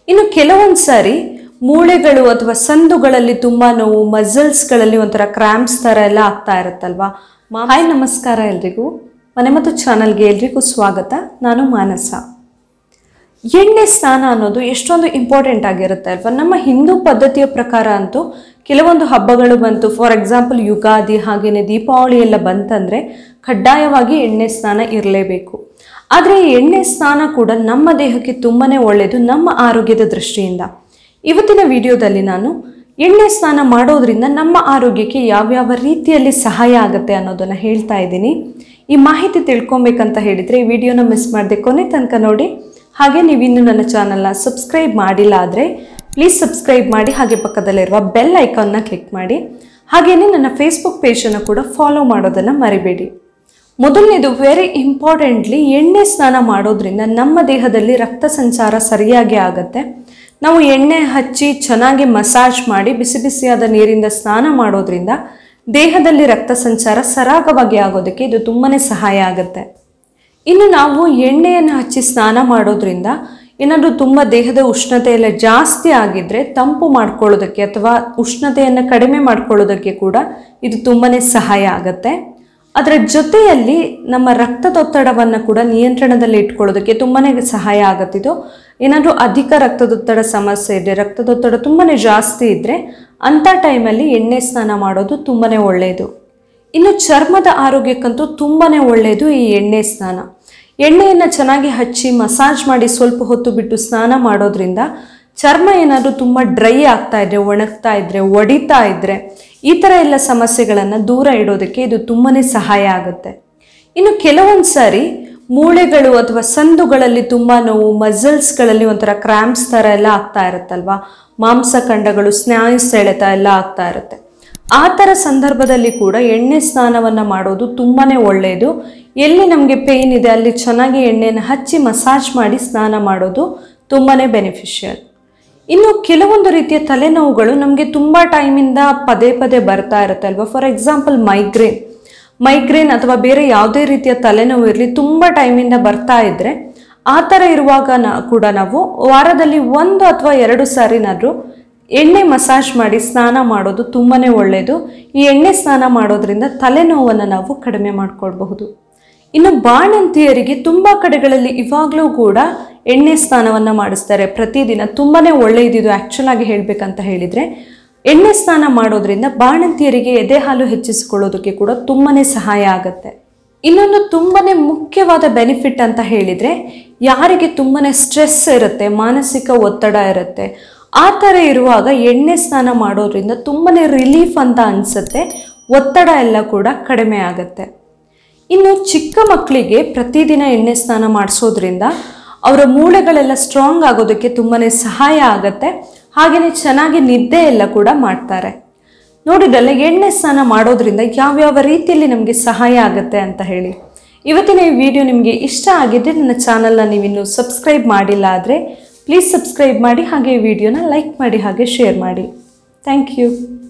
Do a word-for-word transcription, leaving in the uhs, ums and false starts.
ಇನ್ನು ಕೆಲವೊಂದು ಸಾರಿ ಮೂಳೆಗಳು ಅಥವಾ ಸಂದುಗಳಲ್ಲಿ ತುಂಬ ನೋವು, ಮಸಲ್ಸ್ಗಳಲ್ಲಿ ಒಂಥರ ಕ್ರ್ಯಾಂಪ್ಸ್ ಥರ ಎಲ್ಲ ಆಗ್ತಾ ಇರುತ್ತಲ್ವಾ. ಹಾಯ್ ನಮಸ್ಕಾರ ಎಲ್ರಿಗೂ, ಮನೆ ಮತ್ತು ಚಾನಲ್ಗೆ ಎಲ್ರಿಗೂ ಸ್ವಾಗತ. ನಾನು ಮಾನಸ. ಎಣ್ಣೆ ಸ್ನಾನ ಅನ್ನೋದು ಎಷ್ಟೊಂದು ಇಂಪಾರ್ಟೆಂಟ್ ಆಗಿರುತ್ತೆ ಅಲ್ವಾ. ನಮ್ಮ ಹಿಂದೂ ಪದ್ಧತಿಯ ಪ್ರಕಾರ ಅಂತೂ ಕೆಲವೊಂದು ಹಬ್ಬಗಳು ಬಂತು, ಫಾರ್ ಎಕ್ಸಾಂಪಲ್ ಯುಗಾದಿ ಹಾಗೆಯೇ ದೀಪಾವಳಿ ಎಲ್ಲ ಬಂತಂದರೆ ಕಡ್ಡಾಯವಾಗಿ ಎಣ್ಣೆ ಸ್ನಾನ ಇರಲೇಬೇಕು. ಆದರೆ ಈ ಎಣ್ಣೆ ಸ್ನಾನ ಕೂಡ ನಮ್ಮ ದೇಹಕ್ಕೆ ತುಂಬಾ ಒಳ್ಳೆಯದು ನಮ್ಮ ಆರೋಗ್ಯದ ದೃಷ್ಟಿಯಿಂದ. ಇವತ್ತಿನ ವಿಡಿಯೋದಲ್ಲಿ ನಾನು ಎಣ್ಣೆ ಸ್ನಾನ ಮಾಡೋದ್ರಿಂದ ನಮ್ಮ ಆರೋಗ್ಯಕ್ಕೆ ಯಾವ್ಯಾವ ರೀತಿಯಲ್ಲಿ ಸಹಾಯ ಆಗುತ್ತೆ ಅನ್ನೋದನ್ನು ಹೇಳ್ತಾ ಇದ್ದೀನಿ. ಈ ಮಾಹಿತಿ ತಿಳ್ಕೊಬೇಕಂತ ಹೇಳಿದರೆ ಈ ವಿಡಿಯೋನ ಮಿಸ್ ಮಾಡದೆ ಕೊನೆ ತನಕ ನೋಡಿ. ಹಾಗೆ ನೀವಿನ್ನೂ ನನ್ನ ಚಾನಲ್ನ ಸಬ್ಸ್ಕ್ರೈಬ್ ಮಾಡಿಲ್ಲ ಆದರೆ ಪ್ಲೀಸ್ ಸಬ್ಸ್ಕ್ರೈಬ್ ಮಾಡಿ, ಹಾಗೆ ಪಕ್ಕದಲ್ಲಿರುವ ಬೆಲ್ ಐಕಾನ್ನ ಕ್ಲಿಕ್ ಮಾಡಿ. ಹಾಗೆಯೇ ನನ್ನ ಫೇಸ್ಬುಕ್ ಪೇಜನ್ನು ಕೂಡ ಫಾಲೋ ಮಾಡೋದನ್ನು ಮರಿಬೇಡಿ. ಮೊದಲನೇದು, ವೆರಿ ಇಂಪಾರ್ಟೆಂಟ್ಲಿ, ಎಣ್ಣೆ ಸ್ನಾನ ಮಾಡೋದ್ರಿಂದ ನಮ್ಮ ದೇಹದಲ್ಲಿ ರಕ್ತ ಸಂಚಾರ ಸರಿಯಾಗಿ ಆಗುತ್ತೆ. ನಾವು ಎಣ್ಣೆ ಹಚ್ಚಿ ಚೆನ್ನಾಗಿ ಮಸಾಜ್ ಮಾಡಿ ಬಿಸಿ ಬಿಸಿಯಾದ ನೀರಿಂದ ಸ್ನಾನ ಮಾಡೋದ್ರಿಂದ ದೇಹದಲ್ಲಿ ರಕ್ತ ಸಂಚಾರ ಸರಾಗವಾಗಿ ಆಗೋದಕ್ಕೆ ಇದು ತುಂಬಾ ಸಹಾಯ ಆಗುತ್ತೆ. ಇನ್ನು ನಾವು ಎಣ್ಣೆಯನ್ನು ಹಚ್ಚಿ ಸ್ನಾನ ಮಾಡೋದ್ರಿಂದ ಏನಾದರೂ ತುಂಬ ದೇಹದ ಉಷ್ಣತೆ ಎಲ್ಲ ಜಾಸ್ತಿ ಆಗಿದ್ದರೆ ತಂಪು ಮಾಡ್ಕೊಳ್ಳೋದಕ್ಕೆ ಅಥವಾ ಉಷ್ಣತೆಯನ್ನು ಕಡಿಮೆ ಮಾಡ್ಕೊಳ್ಳೋದಕ್ಕೆ ಕೂಡ ಇದು ತುಂಬಾ ಸಹಾಯ ಆಗುತ್ತೆ. ಅದರ ಜೊತೆಯಲ್ಲಿ ನಮ್ಮ ರಕ್ತದೊತ್ತಡವನ್ನು ಕೂಡ ನಿಯಂತ್ರಣದಲ್ಲಿ ಇಟ್ಕೊಳ್ಳೋದಕ್ಕೆ ತುಂಬಾ ಸಹಾಯ ಆಗುತ್ತಿದ್ದು. ಏನಾದರೂ ಅಧಿಕ ರಕ್ತದೊತ್ತಡ ಸಮಸ್ಯೆ ಇದ್ದರೆ, ರಕ್ತದೊತ್ತಡ ತುಂಬಾ ಜಾಸ್ತಿ ಇದ್ದರೆ ಅಂಥ ಟೈಮಲ್ಲಿ ಎಣ್ಣೆ ಸ್ನಾನ ಮಾಡೋದು ತುಂಬಾ ಒಳ್ಳೆಯದು. ಇನ್ನು ಚರ್ಮದ ಆರೋಗ್ಯಕ್ಕಂತೂ ತುಂಬಾ ಒಳ್ಳೆಯದು ಈ ಎಣ್ಣೆ ಸ್ನಾನ. ಎಣ್ಣೆಯನ್ನು ಚೆನ್ನಾಗಿ ಹಚ್ಚಿ ಮಸಾಜ್ ಮಾಡಿ ಸ್ವಲ್ಪ ಹೊತ್ತು ಬಿಟ್ಟು ಸ್ನಾನ ಮಾಡೋದ್ರಿಂದ ಚರ್ಮ ಏನಾದರೂ ತುಂಬ ಡ್ರೈ ಆಗ್ತಾ ಇದ್ದರೆ, ಒಣಗ್ತಾ ಇದ್ದರೆ, ಒಡಿತಾ ಇದ್ದರೆ, ಈ ಥರ ಎಲ್ಲ ಸಮಸ್ಯೆಗಳನ್ನು ದೂರ ಇಡೋದಕ್ಕೆ ಇದು ತುಂಬಾ ಸಹಾಯ ಆಗುತ್ತೆ. ಇನ್ನು ಕೆಲವೊಂದು ಸಾರಿ ಮೂಳೆಗಳು ಅಥವಾ ಸಂದುಗಳಲ್ಲಿ ತುಂಬ ನೋವು, ಮಸಲ್ಸ್ಗಳಲ್ಲಿ ಒಂಥರ ಕ್ರ್ಯಾಂಪ್ಸ್ ಥರ ಎಲ್ಲ ಆಗ್ತಾ ಇರುತ್ತಲ್ವಾ. ಮಾಂಸಖಂಡಗಳು, ಸ್ನಾಯು ಸೆಳೆತ ಎಲ್ಲ ಆಗ್ತಾ ಇರುತ್ತೆ. ಆ ಥರ ಸಂದರ್ಭದಲ್ಲಿ ಕೂಡ ಎಣ್ಣೆ ಸ್ನಾನವನ್ನು ಮಾಡೋದು ತುಂಬಾ ಒಳ್ಳೆಯದು. ಎಲ್ಲಿ ನಮಗೆ ಪೇಯ್ನ್ ಇದೆ ಅಲ್ಲಿ ಚೆನ್ನಾಗಿ ಎಣ್ಣೆಯನ್ನು ಹಚ್ಚಿ ಮಸಾಜ್ ಮಾಡಿ ಸ್ನಾನ ಮಾಡೋದು ತುಂಬಾ ಬೆನಿಫಿಷಿಯಲ್. ಇನ್ನು ಕೆಲವೊಂದು ರೀತಿಯ ತಲೆನೋವುಗಳು ನಮಗೆ ತುಂಬ ಟೈಮಿಂದ ಪದೇ ಪದೇ ಬರ್ತಾ ಇರುತ್ತೆ ಅಲ್ವಾ. ಫಾರ್ ಎಕ್ಸಾಂಪಲ್ ಮೈಗ್ರೇನ್ ಮೈಗ್ರೇನ್ ಅಥವಾ ಬೇರೆ ಯಾವುದೇ ರೀತಿಯ ತಲೆನೋವು ಇರಲಿ, ತುಂಬ ಟೈಮಿಂದ ಬರ್ತಾ ಇದ್ದರೆ ಆ ಥರ ಇರುವಾಗ ನಾ ಕೂಡ ನಾವು ವಾರದಲ್ಲಿ ಒಂದು ಅಥವಾ ಎರಡು ಸಾರಿನಾದರೂ ಎಣ್ಣೆ ಮಸಾಜ್ ಮಾಡಿ ಸ್ನಾನ ಮಾಡೋದು ತುಂಬಾ ಒಳ್ಳೆಯದು. ಈ ಎಣ್ಣೆ ಸ್ನಾನ ಮಾಡೋದ್ರಿಂದ ತಲೆನೋವನ್ನು ನಾವು ಕಡಿಮೆ ಮಾಡ್ಕೊಳ್ಬಹುದು. ಇನ್ನು ಬಾಣಂತಿಯರಿಗೆ ತುಂಬ ಕಡೆಗಳಲ್ಲಿ ಇವಾಗಲೂ ಕೂಡ ಎಣ್ಣೆ ಸ್ನಾನವನ್ನು ಮಾಡಿಸ್ತಾರೆ ಪ್ರತಿದಿನ. ತುಂಬಾ ಒಳ್ಳೆಯದಿದು. ಆ್ಯಕ್ಚುಲ್ ಆಗಿ ಹೇಳಬೇಕಂತ ಹೇಳಿದರೆ ಎಣ್ಣೆ ಸ್ನಾನ ಮಾಡೋದ್ರಿಂದ ಬಾಣಂತಿಯರಿಗೆ ಎದೆ ಹಾಲು ಹೆಚ್ಚಿಸಿಕೊಳ್ಳೋದಕ್ಕೆ ಕೂಡ ತುಂಬಾ ಸಹಾಯ ಆಗುತ್ತೆ. ಇನ್ನೊಂದು ತುಂಬಾ ಮುಖ್ಯವಾದ ಬೆನಿಫಿಟ್ ಅಂತ ಹೇಳಿದರೆ, ಯಾರಿಗೆ ತುಂಬಾ ಸ್ಟ್ರೆಸ್ ಇರುತ್ತೆ, ಮಾನಸಿಕ ಒತ್ತಡ ಇರುತ್ತೆ, ಆ ಥರ ಇರುವಾಗ ಎಣ್ಣೆ ಸ್ನಾನ ಮಾಡೋದ್ರಿಂದ ತುಂಬಾ ರಿಲೀಫ್ ಅಂತ ಅನಿಸುತ್ತೆ. ಒತ್ತಡ ಎಲ್ಲ ಕೂಡ ಕಡಿಮೆ ಆಗುತ್ತೆ. ಇನ್ನು ಚಿಕ್ಕ ಮಕ್ಕಳಿಗೆ ಪ್ರತಿದಿನ ಎಣ್ಣೆ ಸ್ನಾನ ಮಾಡಿಸೋದ್ರಿಂದ ಅವರ ಮೂಳೆಗಳೆಲ್ಲ ಸ್ಟ್ರಾಂಗ್ ಆಗೋದಕ್ಕೆ ತುಂಬಾ ಸಹಾಯ ಆಗುತ್ತೆ. ಹಾಗೆಯೇ ಚೆನ್ನಾಗಿ ನಿದ್ದೆ ಎಲ್ಲ ಕೂಡ ಮಾಡ್ತಾರೆ. ನೋಡಿದ್ರಲ್ಲ ಎಣ್ಣೆ ಸ್ನಾನ ಮಾಡೋದ್ರಿಂದ ಯಾವ್ಯಾವ ರೀತಿಯಲ್ಲಿ ನಮಗೆ ಸಹಾಯ ಆಗುತ್ತೆ ಅಂತ ಹೇಳಿ. ಇವತ್ತಿನ ಈ ವಿಡಿಯೋ ನಿಮಗೆ ಇಷ್ಟ ಆಗಿದ್ದರೆ ನನ್ನ ಚಾನಲ್ನ ನೀವಿನ್ನೂ ಸಬ್ಸ್ಕ್ರೈಬ್ ಮಾಡಿಲ್ಲ ಆದರೆ ಪ್ಲೀಸ್ ಸಬ್ಸ್ಕ್ರೈಬ್ ಮಾಡಿ, ಹಾಗೆ ಈ ವಿಡಿಯೋನ ಲೈಕ್ ಮಾಡಿ, ಹಾಗೆ ಶೇರ್ ಮಾಡಿ. Thank you.